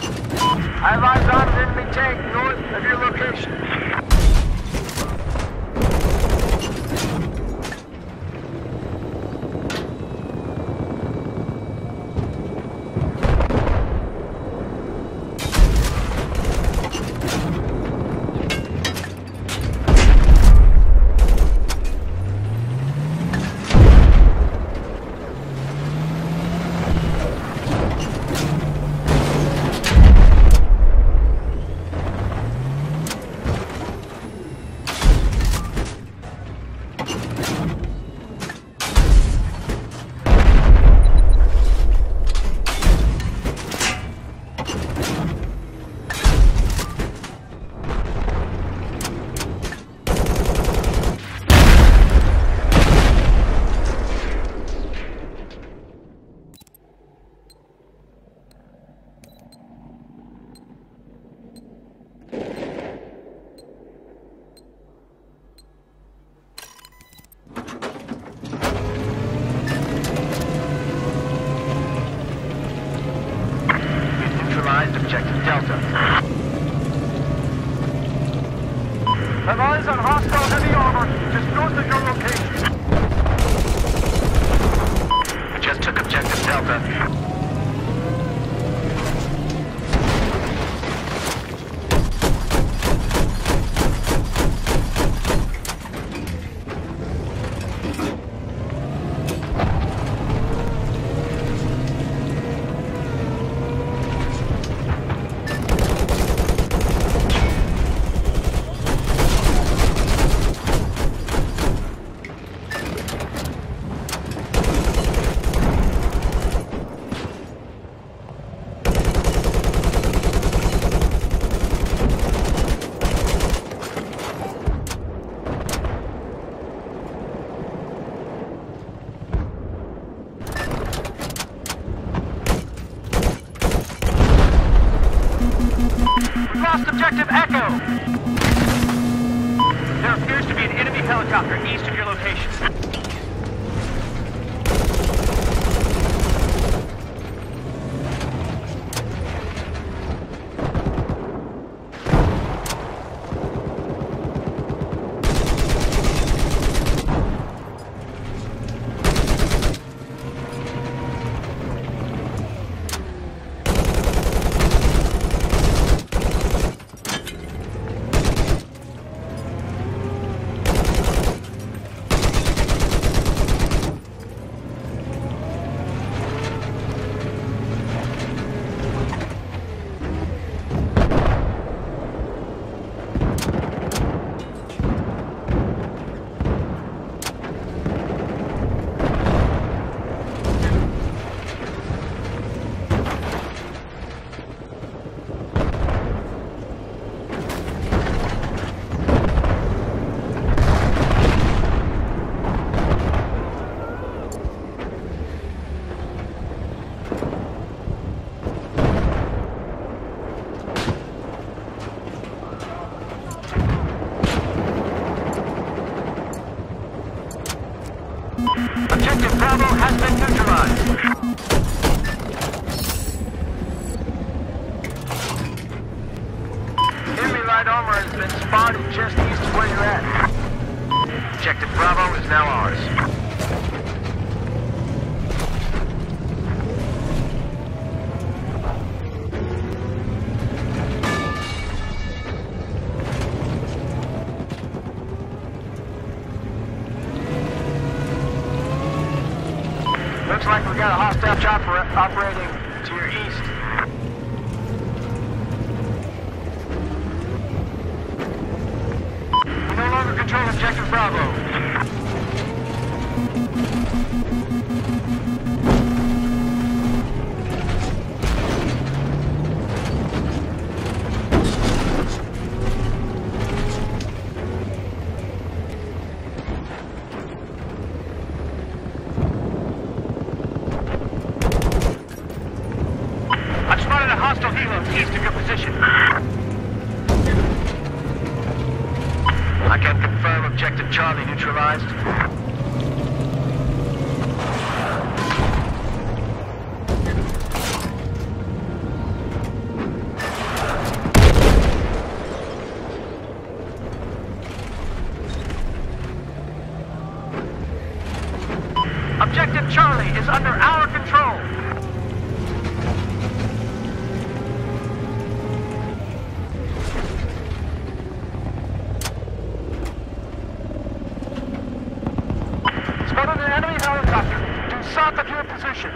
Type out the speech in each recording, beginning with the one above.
I have eyes on an enemy tank north of your location. Objective Delta. Have eyes on hostile heavy armor just north of your location. We just took Objective Delta. Lost Objective Echo! There appears to be an enemy helicopter east of your location. Objective Bravo has been neutralized. Enemy light armor has been spotted just east of where you're at. Objective Bravo is now ours. Looks like we got a hostile chopper operating to your east. We no longer control Objective Bravo. Hostile helo east of your position. I can confirm Objective Charlie neutralized. position.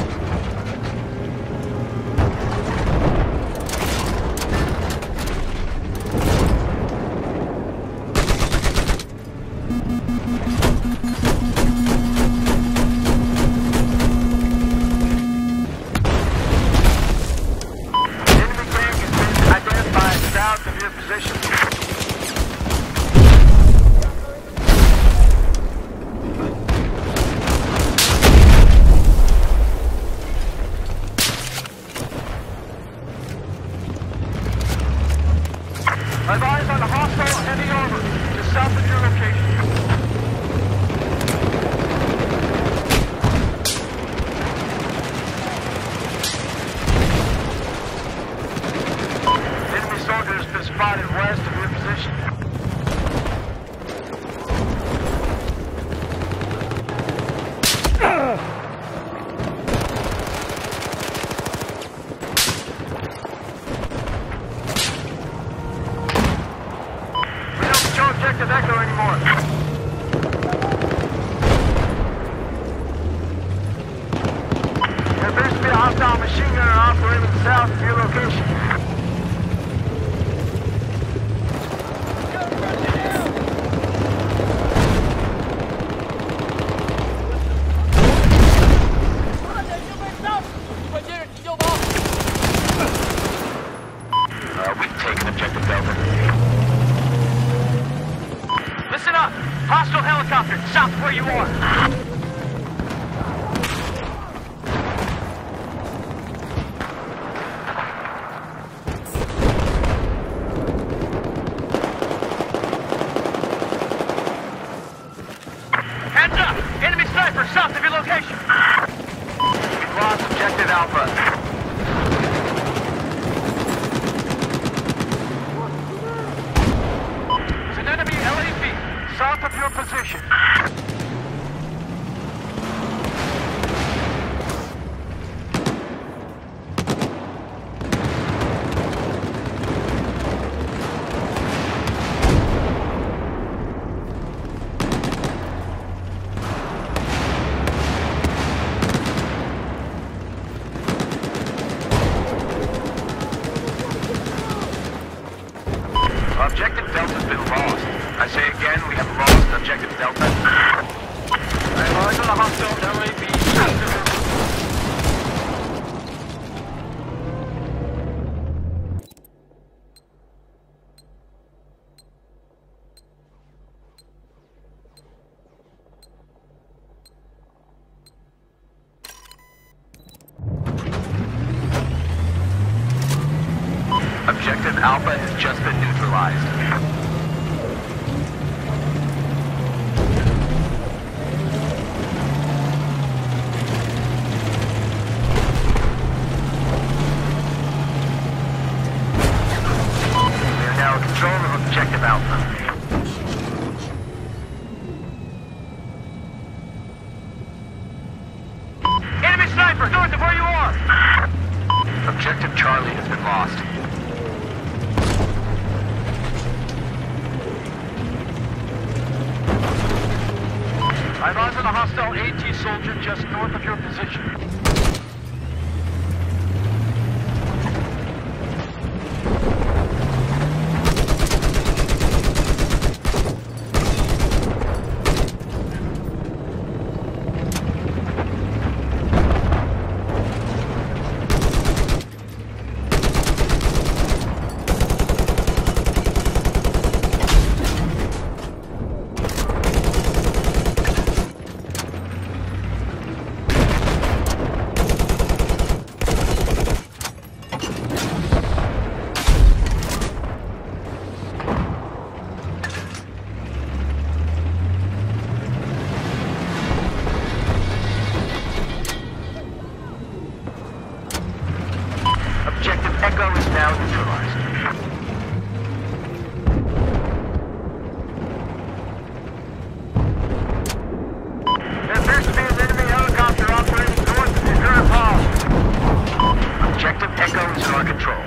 I've eyes on a hostile heavy armor to south of your location. Enemy soldier has been spotted west of your position. Objective Echo anymore. There appears to be a hostile machine gunner operating south of your location. We've taken Objective Delta. Listen up! Hostile helicopter, south of where you are! Heads up! Enemy sniper, south of your location! We've lost Objective Alpha. There's an enemy LAV, south of your position. Objective Delta's been lost. I say again, we have lost Objective Delta. I have eyes on a hostile LAV. Objective Alpha has just been neutralized. We are now in control of Objective Alpha. Enemy sniper, north of where you are! Objective Charlie has been lost. I've eyes on a hostile AT soldier just north of your position. Objective Echo is now neutralized. There appears to be an enemy helicopter operating north of your current path. Objective Echo is in our control.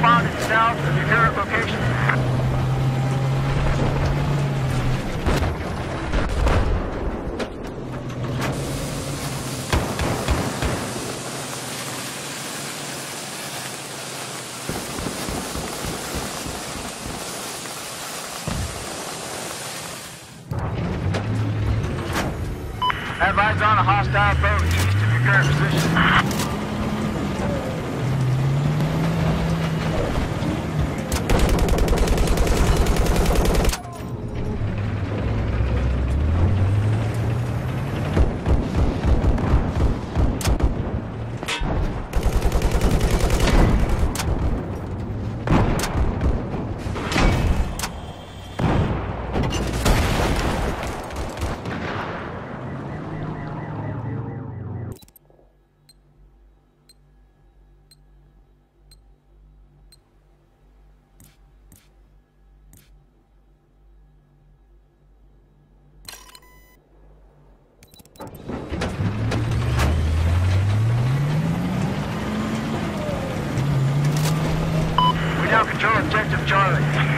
responded south of your current location. Have eyes on a hostile boat east of your current position. We now control objective Charlie.